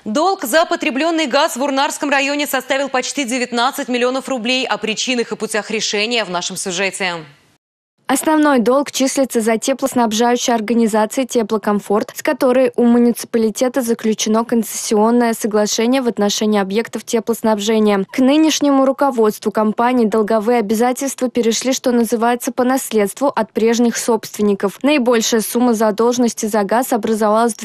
Долг за потребленный газ в Урнарском районе составил почти 19 миллионов рублей. О причинах и путях решения в нашем сюжете. Основной долг числится за теплоснабжающей организацией «Теплокомфорт», с которой у муниципалитета заключено концессионное соглашение в отношении объектов теплоснабжения. К нынешнему руководству компании долговые обязательства перешли, что называется, по наследству от прежних собственников. Наибольшая сумма задолженности за газ образовалась в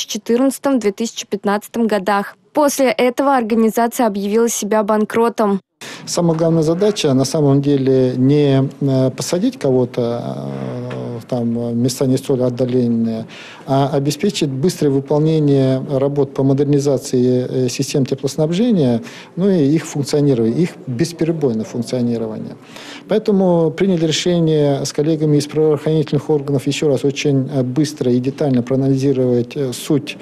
2014-2015 годах. После этого организация объявила себя банкротом. Самая главная задача на самом деле не посадить кого-то в места не столь отдаленные, а обеспечить быстрое выполнение работ по модернизации систем теплоснабжения, ну и их функционирование, их бесперебойное функционирование. Поэтому приняли решение с коллегами из правоохранительных органов еще раз очень быстро и детально проанализировать суть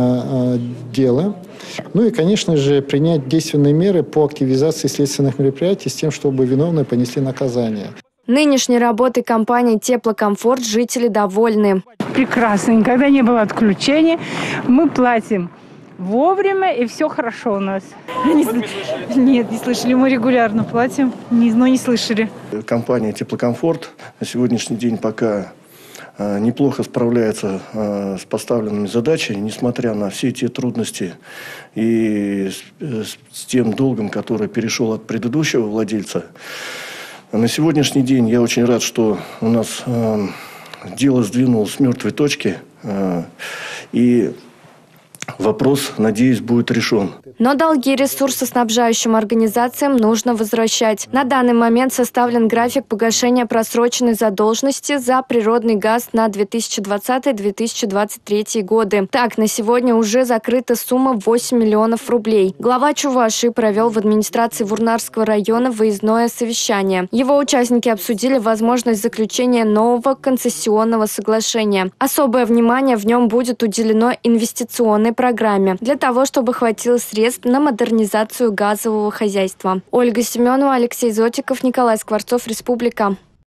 дела. Ну и, конечно же, принять действенные меры по активизации следственных мероприятий с тем, чтобы виновные понесли наказание. Нынешней работой компании «Теплокомфорт» жители довольны. Прекрасно. Никогда не было отключения. Мы платим вовремя, и все хорошо у нас. Нет, не слышали. Мы регулярно платим, но не слышали. Компания «Теплокомфорт» на сегодняшний день пока неплохо справляется с поставленными задачами, несмотря на все те трудности и с тем долгом, который перешел от предыдущего владельца. На сегодняшний день я очень рад, что у нас дело сдвинулось с мертвой точки, и вопрос, надеюсь, будет решен. Но долги ресурсоснабжающим организациям нужно возвращать. На данный момент составлен график погашения просроченной задолженности за природный газ на 2020-2023 годы. Так, на сегодня уже закрыта сумма 8 миллионов рублей. Глава Чувашии провел в администрации Урнарского района выездное совещание. Его участники обсудили возможность заключения нового концессионного соглашения. Особое внимание в нем будет уделено инвестиционной программе для того, чтобы хватило средств на модернизацию газового хозяйства. Ольга Семенова, Алексей Зотиков, Николай Скворцов, Республика.